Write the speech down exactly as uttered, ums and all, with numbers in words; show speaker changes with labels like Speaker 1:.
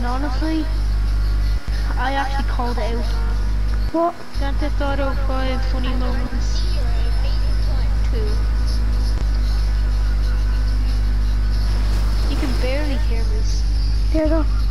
Speaker 1: and honestly, I actually called it out.
Speaker 2: What?
Speaker 1: Grand Theft Auto five funny moments. Two. You can barely hear me.
Speaker 2: Here we go.